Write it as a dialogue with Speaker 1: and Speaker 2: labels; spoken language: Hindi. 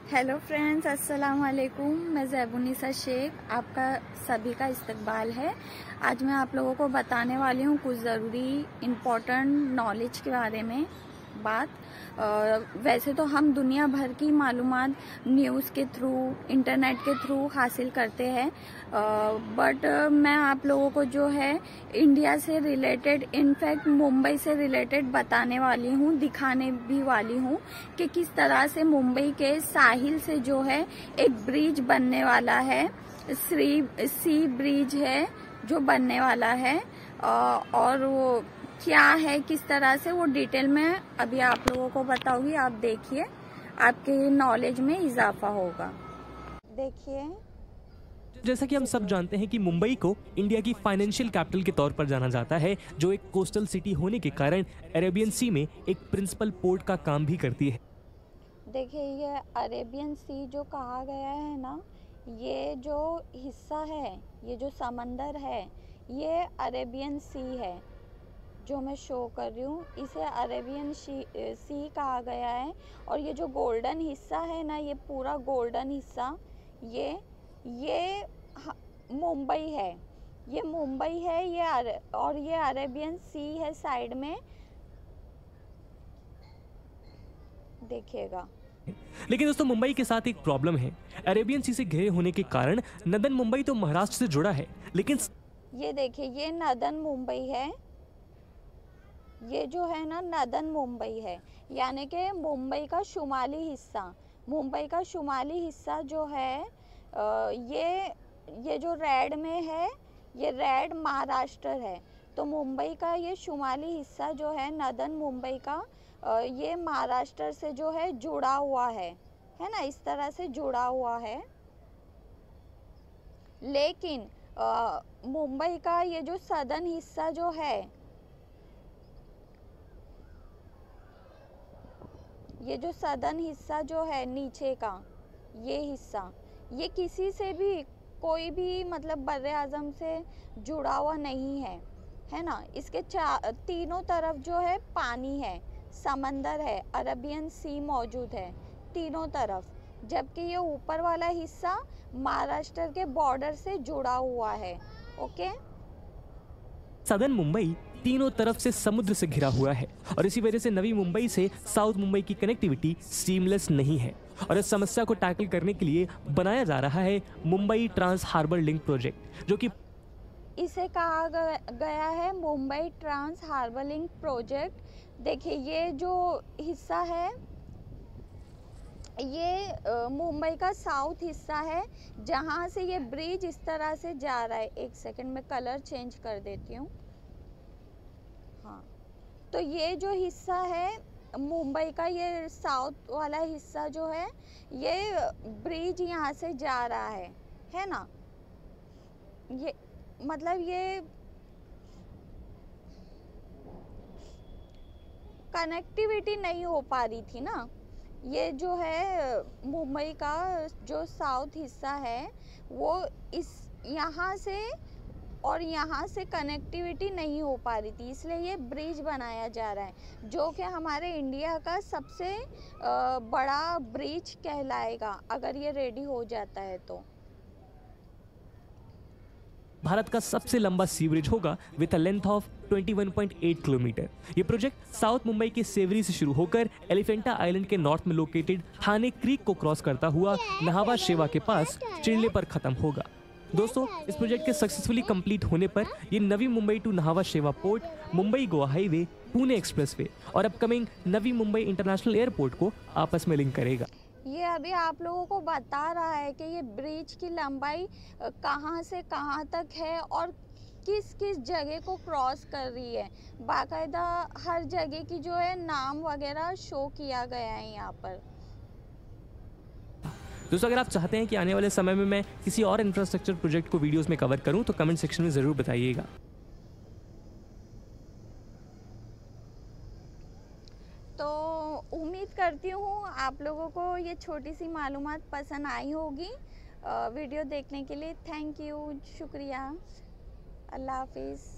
Speaker 1: हेलो फ्रेंड्स, अस्सलाम वालेकुम। मैं ज़ैबुन्निसा शेख, आपका सभी का इस्तकबाल है। आज मैं आप लोगों को बताने वाली हूँ कुछ ज़रूरी इम्पोर्टेंट नॉलेज के बारे में बात। वैसे तो हम दुनिया भर की मालूमात न्यूज़ के थ्रू, इंटरनेट के थ्रू हासिल करते हैं, बट मैं आप लोगों को जो है इंडिया से रिलेटेड, इनफैक्ट मुंबई से रिलेटेड बताने वाली हूँ, दिखाने भी वाली हूँ कि किस तरह से मुंबई के साहिल से जो है एक ब्रिज बनने वाला है, सी ब्रिज है जो बनने वाला है, और वो क्या है, किस तरह से, वो डिटेल में अभी आप लोगों को बताऊंगी। आप देखिए, आपके नॉलेज में इजाफा होगा। देखिए,
Speaker 2: जैसा कि हम सब जानते हैं कि मुंबई को इंडिया की फाइनेंशियल कैपिटल के तौर पर जाना जाता है, जो एक कोस्टल सिटी होने के कारण अरेबियन सी में एक प्रिंसिपल पोर्ट का काम भी करती है।
Speaker 1: देखिए, ये अरेबियन सी जो कहा गया है ना, ये जो हिस्सा है, ये जो समंदर है, ये अरेबियन सी है जो मैं शो कर रही हूँ। इसे अरेबियन सी कहा गया है। और ये जो गोल्डन हिस्सा है ना, ये पूरा गोल्डन हिस्सा, ये मुंबई है। ये मुंबई है, और ये अरेबियन सी है साइड में, देखिएगा।
Speaker 2: लेकिन दोस्तों, मुंबई के साथ एक प्रॉब्लम है। अरेबियन सी से घिरे होने के कारण नदन मुंबई तो महाराष्ट्र से जुड़ा है, लेकिन
Speaker 1: ये देखिए, ये नदन मुंबई है। ये जो है ना, नदन मुंबई है, यानी कि मुंबई का शुमाली हिस्सा। मुंबई का शुमाली हिस्सा जो है, ये जो रेड में है, ये रेड महाराष्ट्र है। तो मुंबई का ये शुमाली हिस्सा जो है, नदन मुंबई का, ये महाराष्ट्र से जो है जुड़ा हुआ है ना, इस तरह से जुड़ा हुआ है। लेकिन मुंबई का ये जो सदर्न हिस्सा जो है, ये जो सदर्न हिस्सा जो है नीचे का, ये हिस्सा, ये किसी से भी, कोई भी मतलब बर्रे आज़म से जुड़ा हुआ नहीं है ना। इसके तीनों तरफ जो है पानी है, समंदर है, अरेबियन सी मौजूद है तीनों तरफ। जबकि ये ऊपर वाला हिस्सा महाराष्ट्र के बॉर्डर से जुड़ा हुआ है। ओके,
Speaker 2: सदर्न मुंबई तीनों तरफ से समुद्र से घिरा हुआ है, और इसी वजह से नवी मुंबई से साउथ मुंबई की कनेक्टिविटी सीमलेस नहीं है। और इस समस्या को टैकल करने के लिए बनाया जा रहा है Mumbai trans harbour link project, जो कि
Speaker 1: इसे कहा गया है Mumbai trans harbour link project. देखिए, ये जो हिस्सा है, ये मुंबई का साउथ हिस्सा है, जहाँ से ये ब्रिज इस तरह से जा रहा है। एक सेकंड में कलर चेंज कर देती हूँ। हाँ, तो ये जो हिस्सा है मुंबई का, ये साउथ वाला हिस्सा जो है, ये ब्रिज यहाँ से जा रहा है ना। ये मतलब ये कनेक्टिविटी नहीं हो पा रही थी ना। ये जो है मुंबई का जो साउथ हिस्सा है, वो इस यहाँ से और यहाँ से कनेक्टिविटी नहीं हो पा रही थी, इसलिए ये ब्रिज बनाया जा रहा है, जो कि हमारे इंडिया का सबसे बड़ा ब्रिज कहलाएगा अगर ये रेडी हो जाता है तो।
Speaker 2: भारत का सबसे लंबा सीवरेज होगा with a length of 21.8 kilometre. ये प्रोजेक्ट साउथ मुंबई के सेवरी से शुरू होकर एलिफेंटा आइलैंड के नॉर्थ में लोकेटेड थाने क्रीक को क्रॉस करता हुआ नहावा शेवा के पास चिड़ले पर खत्म होगा। दोस्तों, इस प्रोजेक्ट के सक्सेसफुली कंप्लीट होने पर ये Navi Mumbai to Nhava Sheva port, Mumbai Goa highway, Pune expressway और upcoming Navi Mumbai international airport को आपस में लिंक करेगा।
Speaker 1: ये अभी आप लोगों को बता रहा है कि ये ब्रिज की लंबाई कहाँ से कहाँ तक है और किस किस जगह को क्रॉस कर रही है। बाकायदा हर जगह की जो है नाम वगैरह शो किया गया है यहाँ पर।
Speaker 2: दोस्तों, अगर आप चाहते हैं कि आने वाले समय में मैं किसी और इंफ्रास्ट्रक्चर प्रोजेक्ट को वीडियोस में कवर करूं, तो कमेंट सेक्शन में ज़रूर बताइएगा।
Speaker 1: तो उम्मीद करती हूँ आप लोगों को ये छोटी सी मालूमात पसंद आई होगी। वीडियो देखने के लिए थैंक यू, शुक्रिया, अल्लाह हाफिज़।